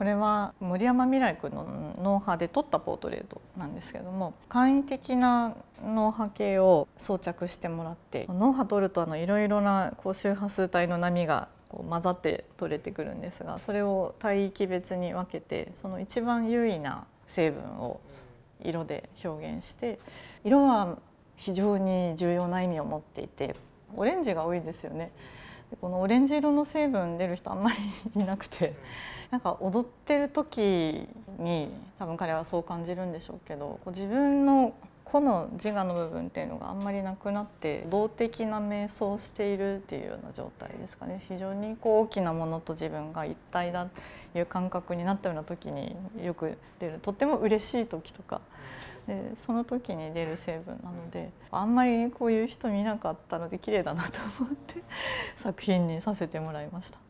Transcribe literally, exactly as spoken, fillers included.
これは森山未來君の脳波で撮ったポートレートなんですけれども、簡易的な脳波計を装着してもらって、脳波撮るとあのいろいろなこう周波数帯の波がこう混ざって取れてくるんですが、それを帯域別に分けて、その一番優位な成分を色で表現して、色は非常に重要な意味を持っていて、オレンジが多いですよね。このオレンジ色の成分出る人あんまりいなくて、なんか踊ってる時に多分彼はそう感じるんでしょうけど、こう自分の個の自我の部分っていうのがあんまりなくなって、動的な瞑想をしているっていうような状態ですかね。非常にこう大きなものと自分が一体だという感覚になったような時によく出る、とっても嬉しい時とかで、その時に出る成分なので、あんまりこういう人見なかったので綺麗だなと思って作品にさせてもらいました。